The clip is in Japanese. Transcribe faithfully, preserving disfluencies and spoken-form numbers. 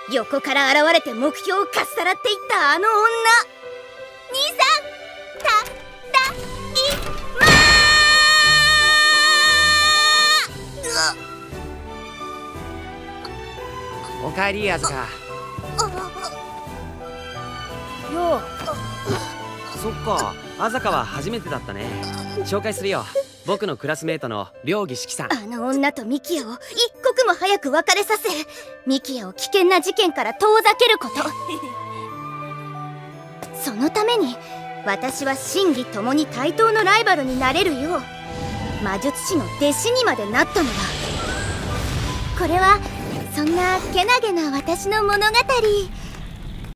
横から現れて目標をかっさらっていったあの女。兄さん、た、だ、い、まー。 おかえり、あずか。 よう。 そっか、あざかは初めてだったね。紹介するよ。僕のクラスメートの両義式さん。 あの女とミキヤを一刻も早く別れさせ、ミキヤを危険な事件から遠ざけること。そのために私は真偽ともに対等のライバルになれるよう魔術師の弟子にまでなったのだ。これはそんなけなげな私の物語。